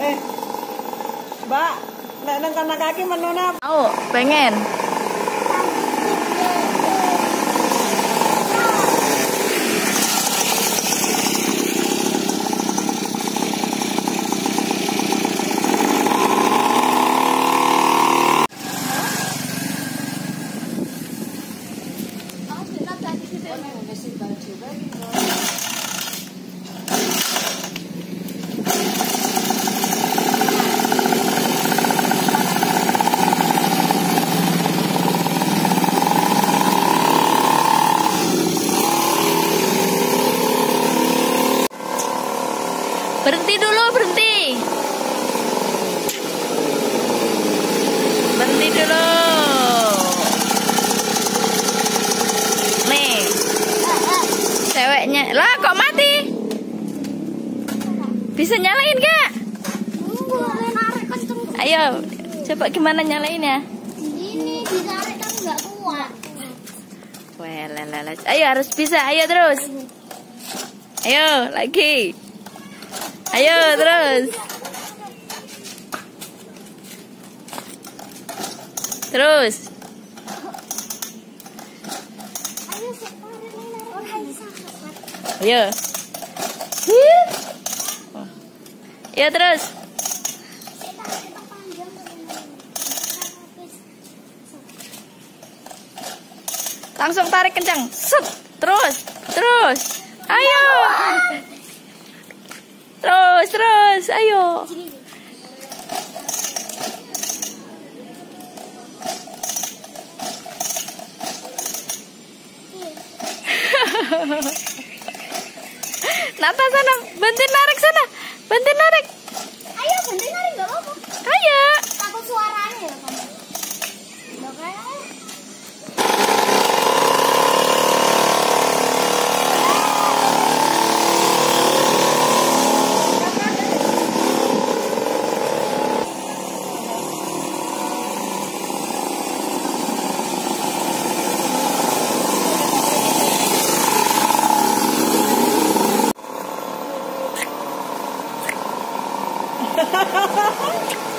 Eh, Mbak, nek nang kana kaki menuna. Oh, pengen. Berhenti dulu, berhenti. Berhenti dulu. Nih. Ceweknya. Lah, kok mati? Bisa nyalain gak? Ayo, coba gimana nyalainnya? Ini ditarik tapi nggak kuat. Wah, lala. Ayo, harus bisa. Ayo terus. Ayo, lagi. Ayo terus. Terus. Ayo. Ayo terus. Langsung tarik kencang. Set. Terus. Terus. Ayo. Terus, ayo. Nata sana, bantuin narik sana. Bantuin narik. Ayo bantuin narik nggak apa-apa. Ayo. Takut suaranya ya kamu. Nggak kayak. Hahaha.